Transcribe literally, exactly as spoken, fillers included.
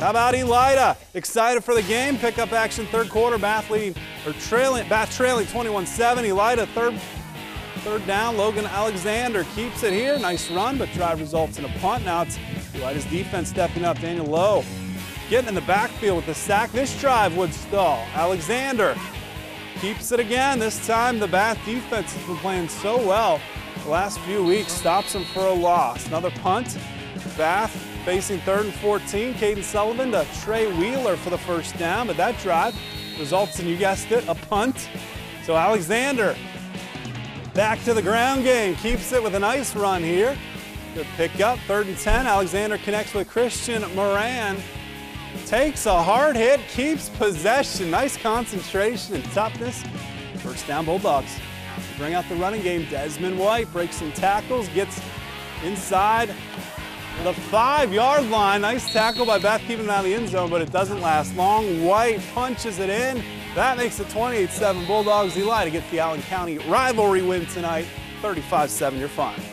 How about Elida? Excited for the game. Pickup action third quarter. Bath leading or trailing. Bath trailing twenty-one seven. Elida third third down. Logan Alexander keeps it here. Nice run, but drive results in a punt. Now it's Elida's defense stepping up. Daniel Lowe getting in the backfield with the sack. This drive would stall. Alexander keeps it again. This time the Bath defense has been playing so well the last few weeks. Stops them for a loss. Another punt. Bath facing third and fourteen. Caden Sullivan to Trey Wheeler for the first down, but that drive results in, you guessed it, a punt. So Alexander back to the ground game. Keeps it with a nice run here. Good pickup. Third and ten. Alexander connects with Christian Moran. Takes a hard hit, keeps possession. Nice concentration and toughness. First down, Bulldogs. Bring out the running game. Desmond White breaks some tackles, gets inside the five-yard line. Nice tackle by Bath, keeping it out of the end zone, but it doesn't last long. White punches it in. That makes it twenty-eight seven Bulldogs. Elida get the Allen County rivalry win tonight, thirty-five seven. You're fine.